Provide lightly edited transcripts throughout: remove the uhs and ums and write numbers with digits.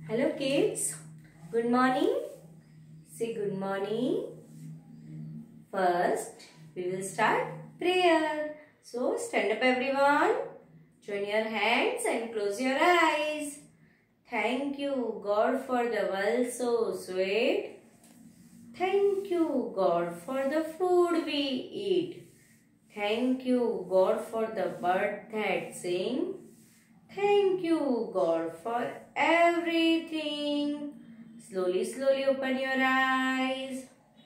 Hello kids, good morning. Say good morning. First, we will start prayer. So stand up everyone. Join your hands and close your eyes. Thank you God for the world so sweet. Thank you God for the food we eat. Thank you God for the bird that sing. Thank you God for everything. Slowly open your eyes.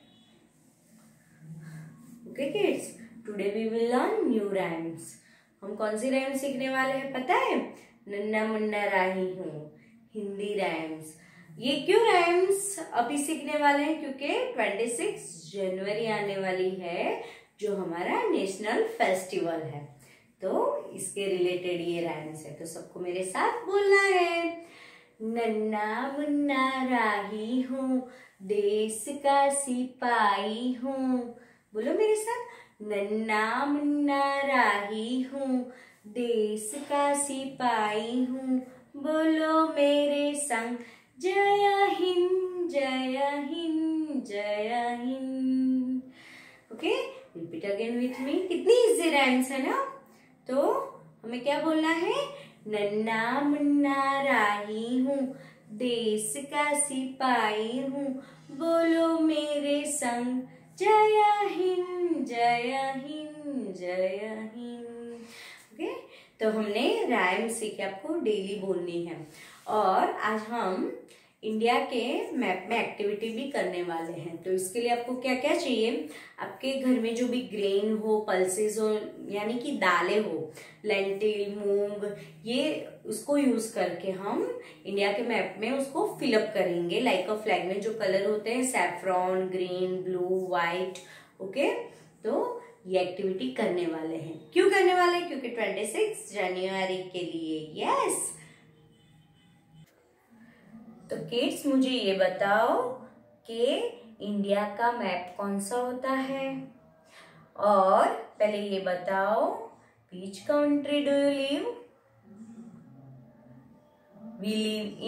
Okay kids, today we will learn new rhymes. हम कौन सी rhyme सीखने वाले हैं पता है? नन्ना मुन्ना राही हूँ, Hindi rhymes. ये क्यों राइम्स अभी सीखने वाले हैं? क्योंकि 26 जनवरी आने वाली है जो हमारा नेशनल फेस्टिवल है, तो इसके रिलेटेड ये राइम्स है। तो सबको मेरे साथ बोलना है। नन्ना मुन्ना राही हूँ, देश का सिपाही हूँ। बोलो मेरे साथ। नन्ना मुन्ना राही हूँ, देश का सिपाही हूँ। बोलो मेरे संग जय हिंद जय हिंद जय Hind. Okay, repeat again with me. कितनी इजी राइम्स है ना? तो हमें क्या बोलना है? नन्ना मुन्ना राही हूँ, देश का सिपाही हूँ। बोलो मेरे संग जय हिंद जय हिंद जय हिंद। ओके, तो हमने राइम सीखे, आपको डेली बोलनी है। और आज हम इंडिया के मैप में एक्टिविटी भी करने वाले हैं। तो इसके लिए आपको क्या क्या चाहिए? आपके घर में जो भी ग्रेन हो, पल्सेस हो, यानी कि दालें हो, लेंटिल, मूंग, ये उसको यूज करके हम इंडिया के मैप में उसको फिलअप करेंगे। लाइक अ फ्लैग में जो कलर होते हैं, saffron, green, blue, white. Okay, तो ये एक्टिविटी करने वाले हैं। क्यों करने वाले हैं? क्योंकि 26 जनवरी के लिए। यस। तो किड्स, मुझे ये बताओ कि इंडिया का मैप कौन सा होता है? और पहले ये बताओ, which country do you live? We live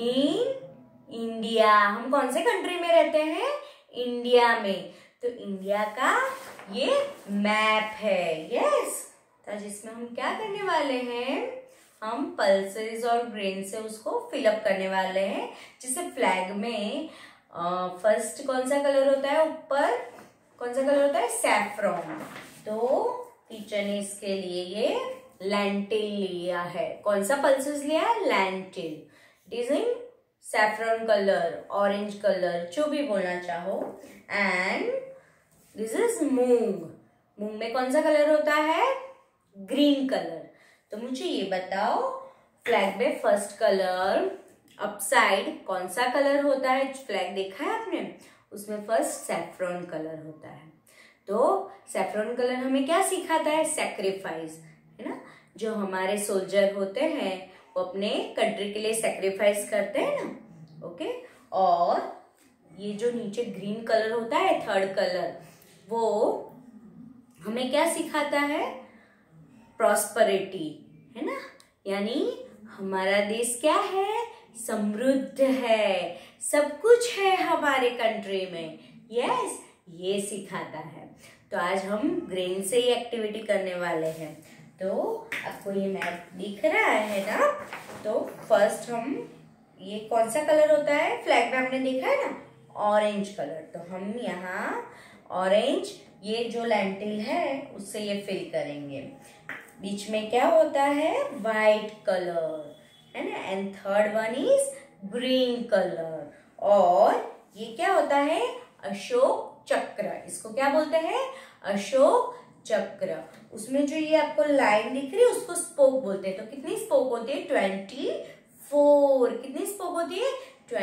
in India. हम कौन से कंट्री में रहते हैं? इंडिया में। तो इंडिया का ये मैप है। यस। तो जिसमें हम क्या करने वाले हैं? हम पल्सेस और ग्रेन से उसको फिलअप करने वाले हैं। जैसे फ्लैग में फर्स्ट कौन सा कलर होता है? ऊपर कौन सा कलर होता है? सैफ्रॉन। तो टीचर ने इसके लिए ये लेंटिल लिया है। कौन सा पल्सेस लिया है? Lentil. It is in saffron colour, orange colour, जो भी बोलना चाहो। एंड दिस इज मूंग। मूंग में कौन सा कलर होता है? Green colour. तो मुझे ये बताओ, फ्लैग में फर्स्ट कलर अपसाइड कौन सा कलर होता है? फ्लैग देखा है आपने? उसमें फर्स्ट सैफ्रॉन कलर होता है। तो सैफ्रॉन कलर हमें क्या सिखाता है? सैक्रिफाइस, है ना? जो हमारे सोल्जर होते हैं वो अपने कंट्री के लिए सैक्रिफाइस करते हैं ना। ओके, और ये जो नीचे ग्रीन कलर होता है, थर्ड कलर, वो हमें क्या सिखाता है? प्रॉस्पेरिटी, है ना? यानी हमारा देश क्या है? समृद्ध है, सब कुछ है हमारे कंट्री में। यस, ये सिखाता है। तो आज हम ग्रेन से ही एक्टिविटी करने वाले हैं। तो आपको ये मैप दिख रहा है ना? तो फर्स्ट हम, ये कौन सा कलर होता है फ्लैग में? आपने देखा है ना? Orange colour. तो हम यहाँ ऑरेंज, ये जो लेंटिल है उससे ये फिल करेंगे। बीच में क्या होता है? व्हाइट कलर, है ना? And third one is green colour. और ये क्या होता है? अशोक चक्र। इसको क्या बोलते हैं? अशोक चक्र। उसमें जो ये आपको लाइन दिख रही है उसको स्पोक बोलते हैं। तो कितनी स्पोक होती है? 24। कितनी स्पोक होती है?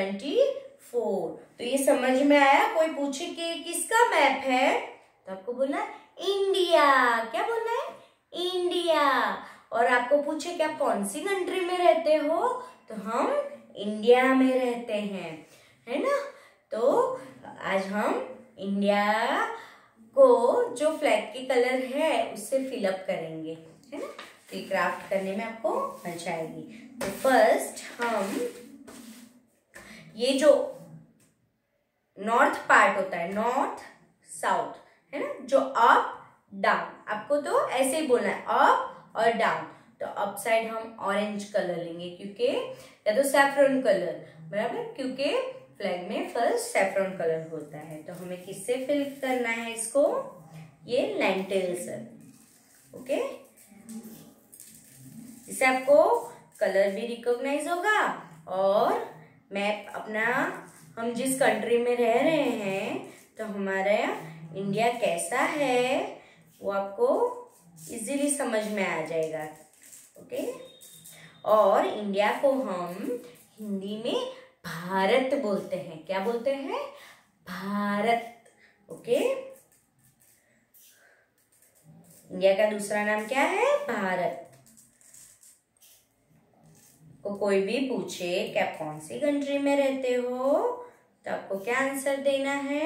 24। तो ये समझ में आया? कोई पूछे कि किसका मैप है, तो आपको बोलना इंडिया। क्या बोलना है? इंडिया। और आपको पूछे कि आप कौन सी कंट्री में रहते हो, तो हम इंडिया में रहते हैं, है ना? तो आज हम इंडिया को जो फ्लैग के कलर है उससे फिलअप करेंगे, है ना? तो ये क्राफ्ट करने में आपको मजा आएगी। तो फर्स्ट हम ये जो नॉर्थ पार्ट होता है, नॉर्थ साउथ, है ना, जो अप डाउन, आपको तो ऐसे ही बोलना है, अप और डाउन। तो अप साइड हम ऑरेंज कलर लेंगे, क्योंकि या तो सैफ्रॉन कलर, बराबर, क्योंकि फ्लैग में फर्स्ट सैफ्रॉन कलर होता है। तो हमें किससे फिल करना है इसको, ये लेंटिल से, ओके। इससे आपको कलर भी रिकॉग्नाइज होगा और मैप अपना, हम जिस कंट्री में रह रहे हैं तो हमारा इंडिया कैसा है वो आपको इजीली समझ में आ जाएगा, ओके। और इंडिया को हम हिंदी में भारत बोलते हैं, क्या बोलते हैं, भारत, ओके। इंडिया का दूसरा नाम क्या है, भारत। को कोई भी पूछे कि आप कौन सी कंट्री में रहते हो तो आपको क्या आंसर देना है,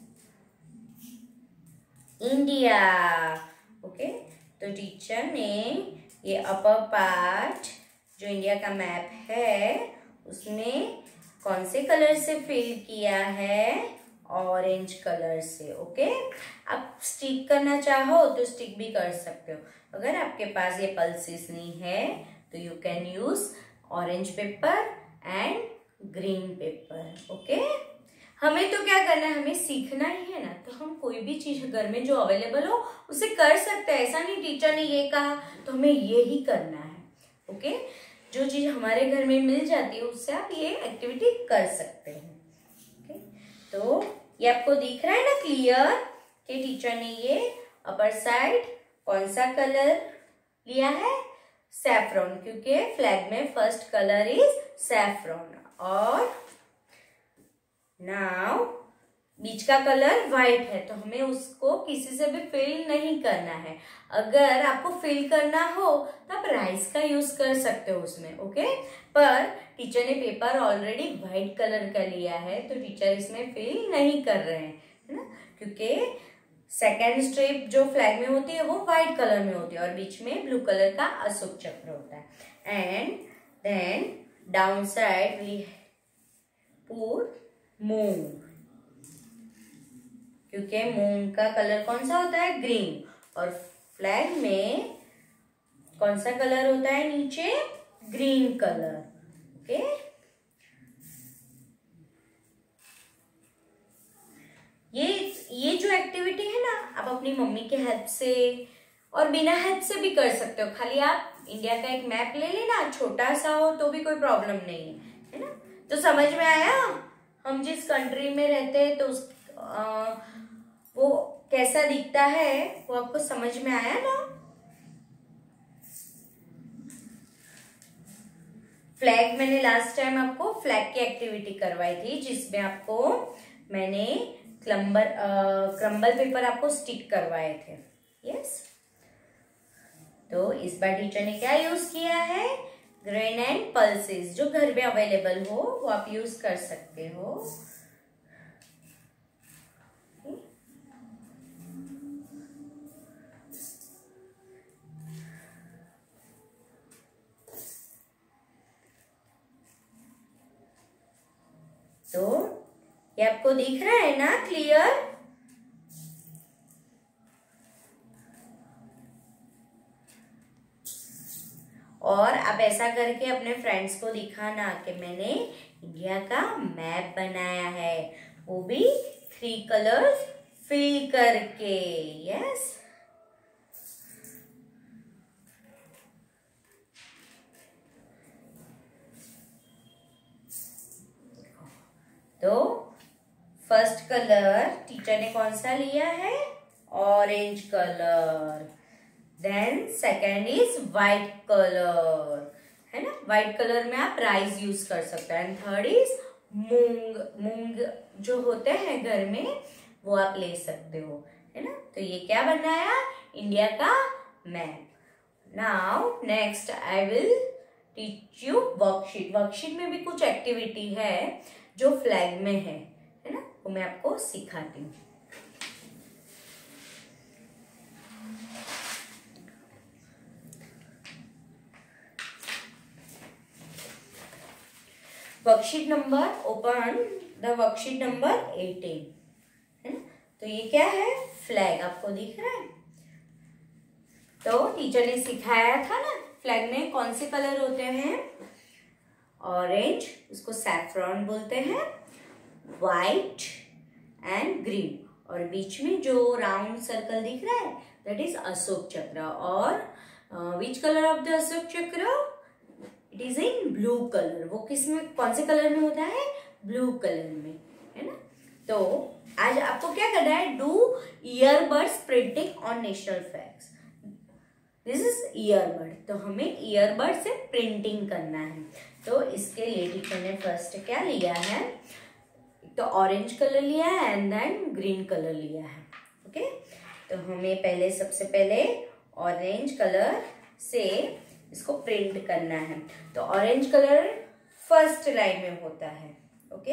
इंडिया, ओके। तो टीचर ने ये अपर पार्ट जो इंडिया का मैप है उसमें कौन से कलर से फिल किया है, ऑरेंज कलर से, ओके। आप स्टिक करना चाहो तो स्टिक भी कर सकते हो। अगर आपके पास ये पल्सेस नहीं है तो you can use orange paper and green paper, okay. हमें तो क्या करना है, हमें सीखना ही है ना, तो हम कोई भी चीज घर में जो अवेलेबल हो उसे कर सकते हैं। ऐसा नहीं टीचर ने ये कहा तो हमें ये ही करना है, ओके। जो चीज हमारे घर में मिल जाती है उससे आप ये एक्टिविटी कर सकते हैं, ओके। तो ये आपको दिख रहा है ना क्लियर कि टीचर ने ये अपर साइड कौन सा कलर लिया है, सैफ्रॉन, क्योंकि फ्लैग में फर्स्ट कलर इज सैफ्रॉन। और नाउ बीच का कलर व्हाइट है तो हमें उसको किसी से भी फिल नहीं करना है। अगर आपको फिल करना हो तो आप राइस का यूज कर सकते हो उसमें, ओके। पर टीचर ने पेपर ऑलरेडी व्हाइट कलर का लिया है तो टीचर इसमें फिल नहीं कर रहे हैं, है ना, क्योंकि सेकेंड स्ट्रिप जो फ्लैग में होती है वो व्हाइट कलर में होती है और बीच में ब्लू कलर का अशोक चक्र होता है। And then down side we put moong, क्योंकि मूंग का कलर कौन सा होता है, ग्रीन। और फ्लैग में कौन सा कलर होता है नीचे, ग्रीन कलर, ओके। ये जो एक्टिविटी है ना आप अपनी मम्मी के हेल्प से और बिना हेल्प से भी कर सकते हो। खाली आप इंडिया का एक मैप ले लेना, छोटा सा हो तो भी कोई प्रॉब्लम नहीं है ना। तो समझ में आया हम जिस कंट्री में रहते हैं तो वो कैसा दिखता है वो आपको समझ में आया ना। फ्लैग मैंने लास्ट टाइम आपको फ्लैग की एक्टिविटी करवाई थी जिसमें आपको मैंने क्रम्बल पेपर आपको स्टिक करवाए थे, यस। तो इस बार टीचर ने क्या यूज किया है, ग्रेन एंड पल्सेस, जो घर में अवेलेबल हो वो आप यूज कर सकते हो। तो ये आपको दिख रहा है ना क्लियर। और आप ऐसा करके अपने फ्रेंड्स को दिखाना कि मैंने इंडिया का मैप बनाया है, वो भी 3 कलर्स फिल करके, यस। तो फर्स्ट कलर टीचर ने कौन सा लिया है, orange colour. Then second is white colour, है ना, व्हाइट कलर में आप राइस यूज कर सकते हैं। एंड थर्ड इज मूंग, मूंग जो होते हैं घर में वो आप ले सकते हो, है ना। तो ये क्या बनाया, इंडिया का मैप। Now next I will teach you worksheet. Worksheet में भी कुछ एक्टिविटी है जो फ्लैग में है ना, वो मैं आपको सिखाती हूँ। Worksheet number open the worksheet number 18 है ना। तो ये क्या है, फ्लैग आपको दिख रहा है। तो टीचर ने सिखाया था ना, फ्लैग में कौन से कलर होते हैं, ऑरेंज, उसको सैफ्रॉन बोलते हैं, वाइट एंड ग्रीन, और बीच में जो राउंड सर्कल दिख रहा है दैट इज अशोक चक्र। और which colour of the Ashoka Chakra, it is in blue colour. वो किस में, कौन से कलर में होता है, ब्लू कलर में, है ना। तो आज आपको क्या करना है, do earbuds printing on national flags. This is earbud, तो हमें ईयरबड से प्रिंटिंग करना है। तो इसके लिए टीचर ने फर्स्ट क्या लिया है, तो ऑरेंज कलर लिया है एंड देन ग्रीन कलर लिया है। ओके, तो हमें पहले सबसे पहले ऑरेंज कलर से इसको प्रिंट करना है। तो ऑरेंज कलर फर्स्ट लाइन में होता है। ओके,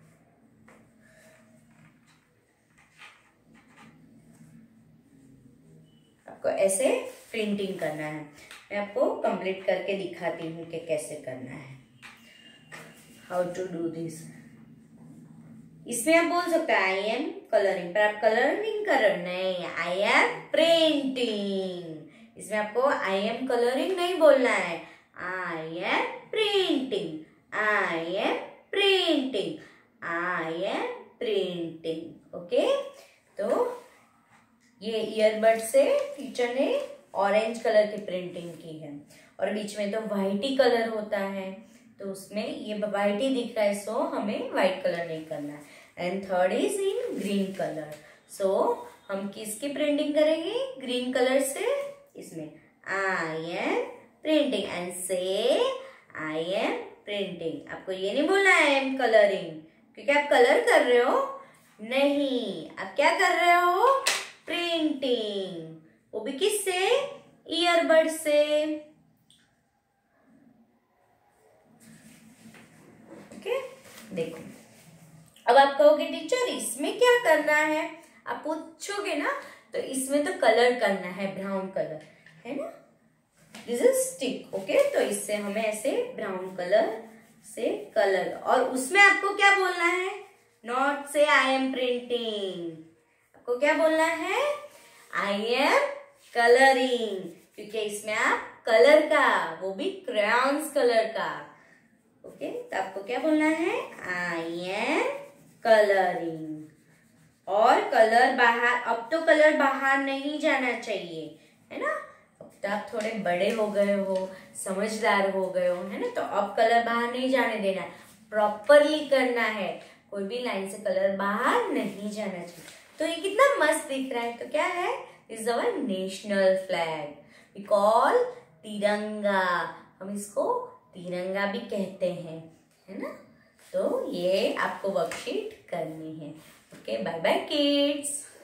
आपको ऐसे प्रिंटिंग करना है। मैं आपको कंप्लीट करके दिखाती हूँ कि कैसे करना है, हाउ टू डू दिस। इसमें आप बोल सकते हैं आई एम कलरिंग, पर आप कलरिंग कर रहे, नहीं, आई एम प्रिंटिंग। इसमें आपको आई एम कलरिंग नहीं बोलना है, I am printing, I am printing, I am printing. Okay, तो ये ईयरबड से टीचर ने ऑरेंज कलर की प्रिंटिंग की है, और बीच में तो वाइट ही कलर होता है, तो उसमें ये वाइट ही दिख रहा है, सो हमें वाइट कलर नहीं करना है। And third is in green colour, so हम किसकी प्रिंटिंग करेंगे, ग्रीन कलर से। इसमें आई एम प्रिंटिंग एंड से आई एम प्रिंटिंग। आपको ये नहीं बोलना आई एम कलरिंग, क्योंकि आप कलर कर रहे हो, नहीं, आप क्या कर रहे हो, प्रिंटिंग, वो भी किससे, ईयरबड से। ओके, देखो, अब आप कहोगे टीचर इसमें क्या करना है, आप पूछोगे ना, तो इसमें तो कलर करना है, ब्राउन कलर है ना, दिस इज स्टिक। ओके, तो इससे हमें ऐसे ब्राउन कलर से कलर, और उसमें आपको क्या बोलना है, नॉट से आई एम प्रिंटिंग, आपको क्या बोलना है, आई एम कलरिंग, क्योंकि इसमें आप कलर का, वो भी क्रेयॉन्स कलर का। ओके, तो आपको क्या बोलना है, आई एम कलरिंग। और कलर बाहर, अब तो कलर बाहर नहीं जाना चाहिए, है ना। अब तो आप थोड़े बड़े हो गए हो, समझदार हो गए हो, है ना, तो अब कलर बाहर नहीं जाने देना, प्रॉपरली करना है, कोई भी लाइन से कलर बाहर नहीं जाना चाहिए। तो ये कितना मस्त दिख रहा है, तो क्या है, this is our national flag, we call Tiranga, हम इसको तिरंगा भी कहते हैं, है ना। तो ये आपको वर्कशीट करनी है। Okay, bye bye kids.